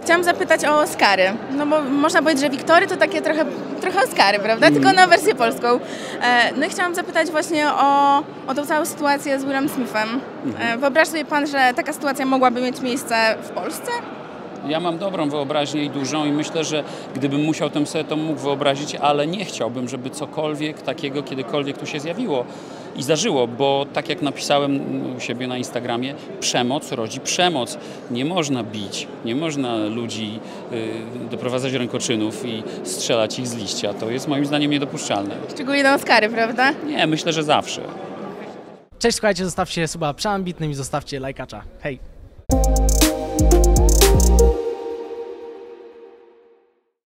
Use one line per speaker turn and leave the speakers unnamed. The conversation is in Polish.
Chciałam zapytać o Oscary, no bo można powiedzieć, że Wiktory to takie trochę Oscary, prawda? Tylko na wersję polską. No i chciałam zapytać właśnie o tą całą sytuację z Willem Smithem. Wyobraź sobie pan, że taka sytuacja mogłaby mieć miejsce w Polsce?
Ja mam dobrą wyobraźnię i dużą i myślę, że gdybym musiał, to sobie to mógł wyobrazić, ale nie chciałbym, żeby cokolwiek takiego kiedykolwiek tu się zjawiło i zdarzyło, bo tak jak napisałem u siebie na Instagramie, przemoc rodzi przemoc. Nie można bić, nie można ludzi doprowadzać rękoczynów i strzelać ich z liścia. To jest moim zdaniem niedopuszczalne.
Szczególnie na Oscary, prawda?
Nie, myślę, że zawsze.
Cześć, słuchajcie, zostawcie suba przeambitnym i zostawcie lajkacza. Hej!